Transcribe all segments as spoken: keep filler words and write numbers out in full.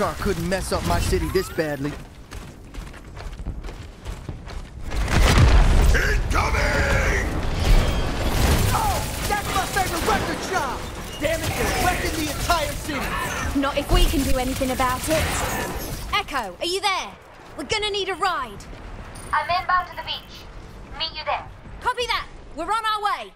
car couldn't mess up my city this badly. Incoming! Oh, that's my favorite record shop! Damn it, they're wrecking the entire city! Not if we can do anything about it. Echo, are you there? We're gonna need a ride. I'm inbound to the beach. Meet you there. Copy that. We're on our way.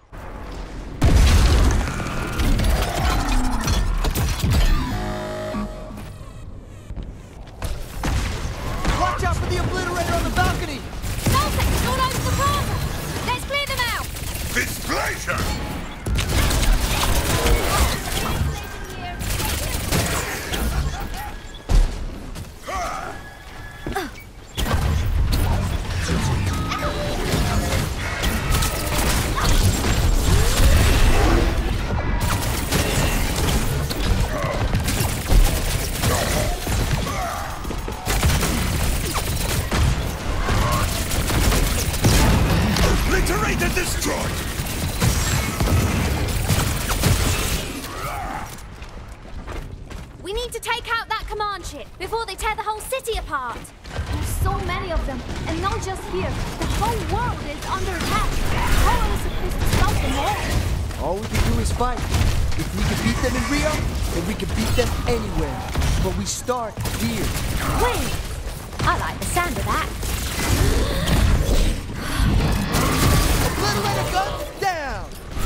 Watch out for the obliterator on the balcony! Celtics all over the plaza! Let's clear them out! This pleasure! Obliterate and destroy! We need to take out that command ship before they tear the whole city apart. There's so many of them, and not just here. The whole world is under attack. How are we supposed to stop them all? All we can do is fight. If we can beat them in Rio, then we can beat them anywhere. But we start here. Wait! I like the sound of that. Obliterator guns down!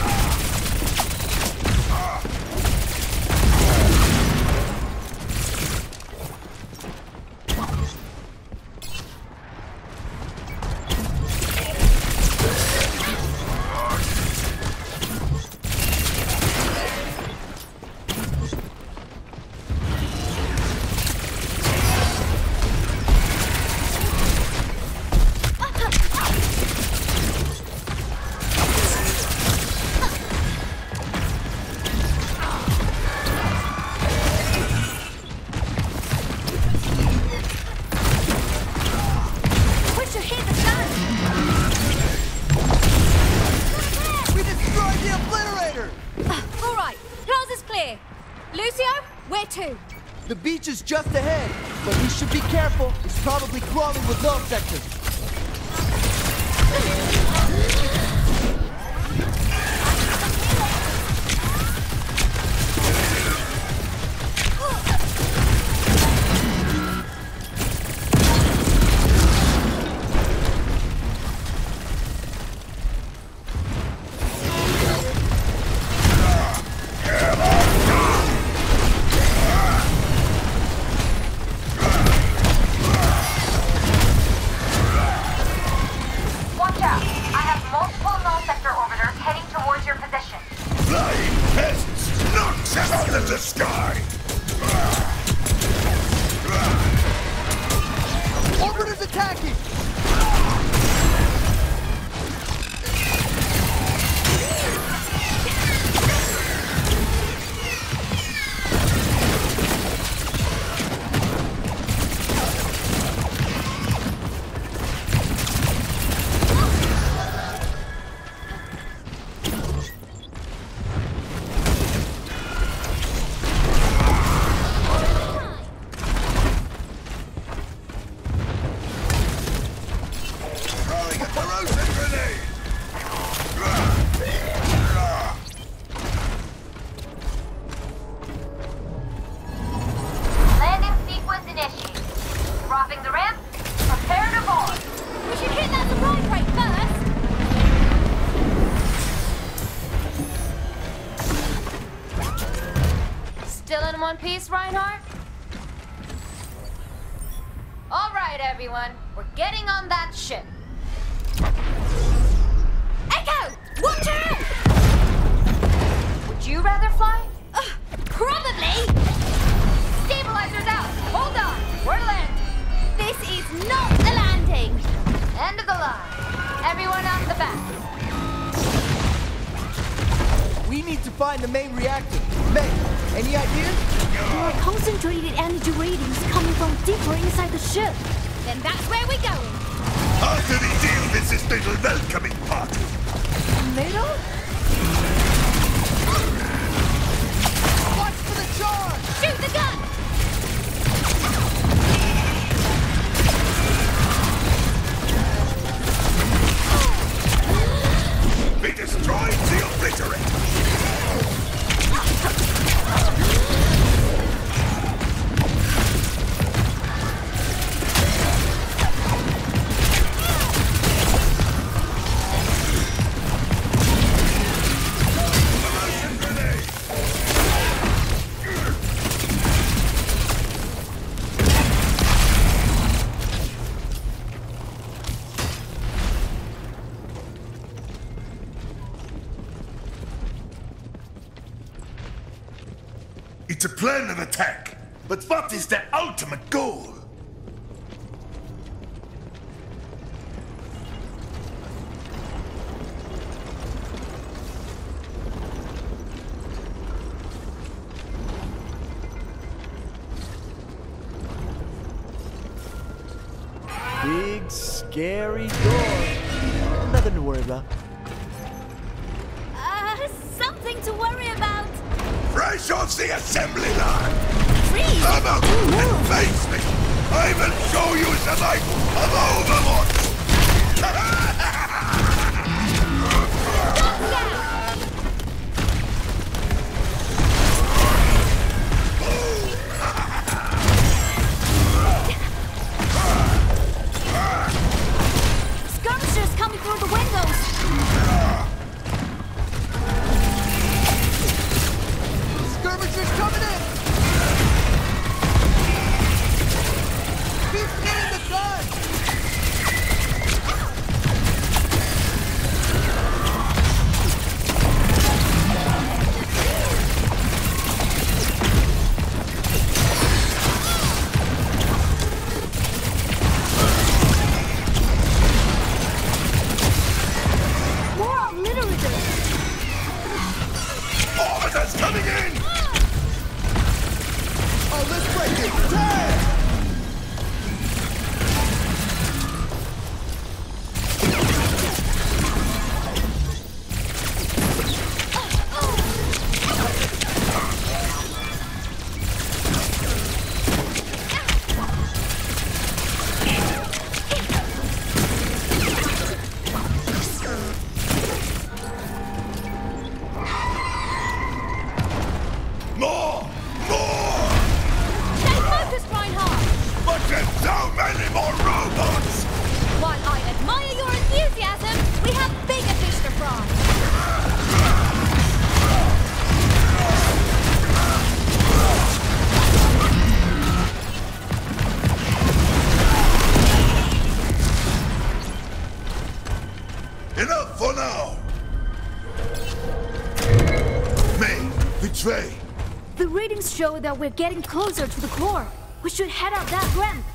The beach is just ahead, but we should be careful. It's probably crawling with love sectors. One piece, Reinhardt? All right, everyone. We're getting on that ship. Echo! Watch out! Would you rather fly? Uh, probably! Stabilizers out! Hold on! We're landing! This is not a landing! End of the line. Everyone out the back. We need to find the main reactor. Meg, any ideas? There are concentrated energy readings coming from deeper inside the ship. Then that's where we're going. How do we deal with this little welcoming party? Middle? Watch for the charge! Shoot the gun! to plan an attack. But what is their ultimate goal? Big, scary door. Nothing to worry about. Uh, something to worry about. Fresh off the assembly line! Freeze! Come out and face me! I will show you the light of Overwatch! Skirmishers coming through the windows! Skirmishers coming in! He's getting the gun! More obliterators! Officers coming in! Oh, let's break it! Tag! More! More! Stay focused, Reinhardt! But there's so many more robots! While I admire your enthusiasm, we have bigger fish to fry. Enough for now! May, betray! The readings show that we're getting closer to the core. We should head out that ramp.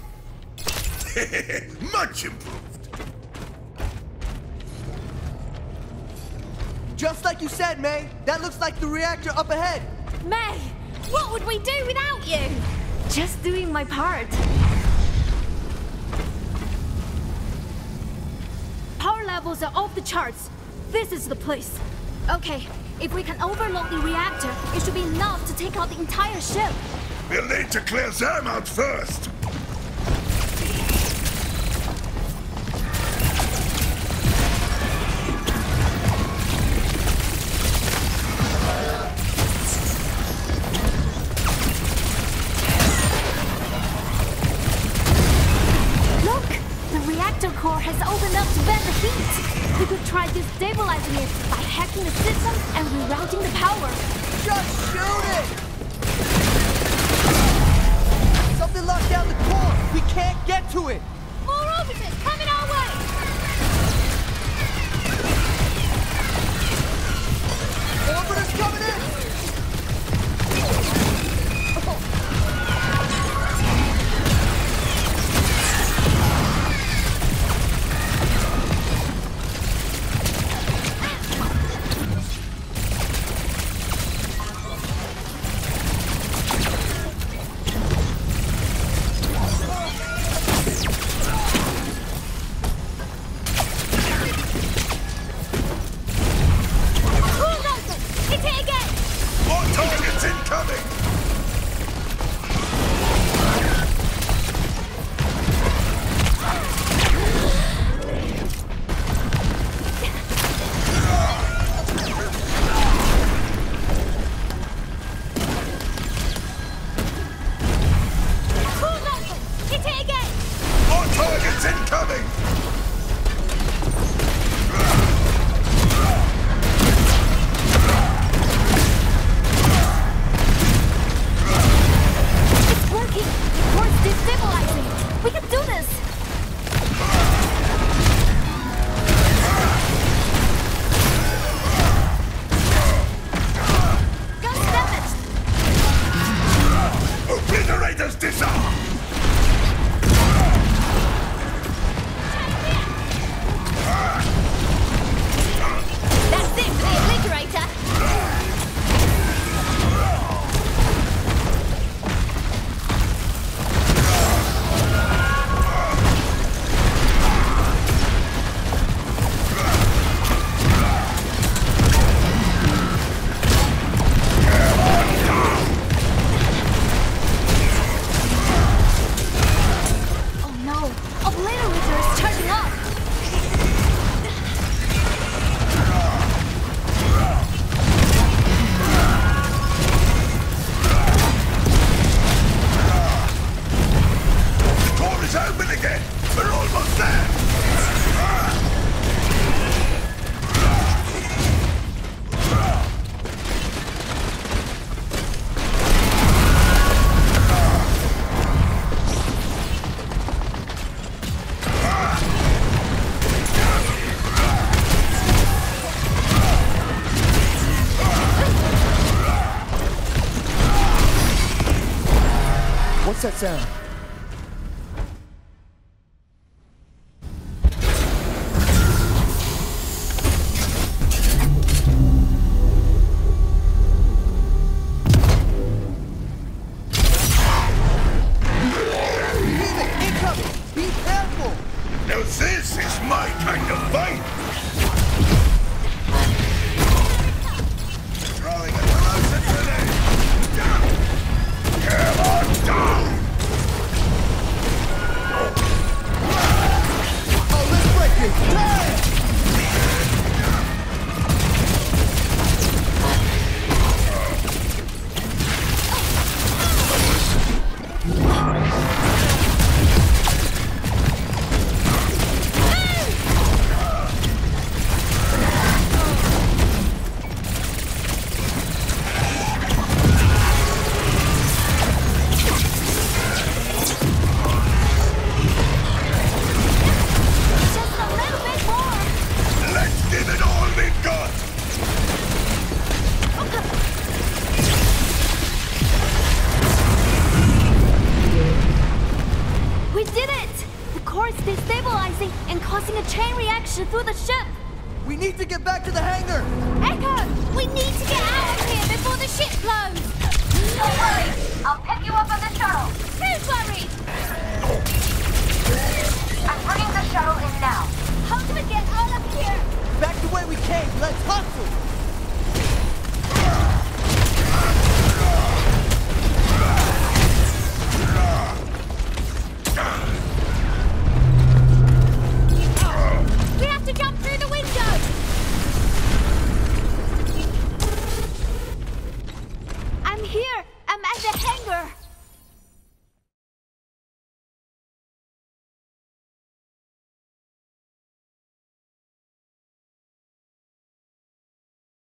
Much improved! Just like you said, May. That looks like the reactor up ahead. May, what would we do without you? Just doing my part. Power levels are off the charts. This is the place. Okay, if we can overload the reactor, it should be enough to take out the entire ship. We'll need to clear them out first! Look! The reactor core has opened up to vent the heat. We could try destabilizing it by hacking the system and rerouting the power. Just shoot it! Something locked down the core. We can't get to it. More orbiters coming our way! Orbiters coming in! that sound? Now this is my kind of fight! Throwing a corrosive grenade! Down! Come on down! Oh, let's break it! Time! Through the ship! We need to get back to the hangar! Echo! We need to get out of here before the ship blows! Don't worry! I'll pick you up on the shuttle! Who's worried? I'm bringing the shuttle in now. How do we get out of here? Back the way we came! Let's hustle! To jump through the window! I'm here! I'm at the hangar!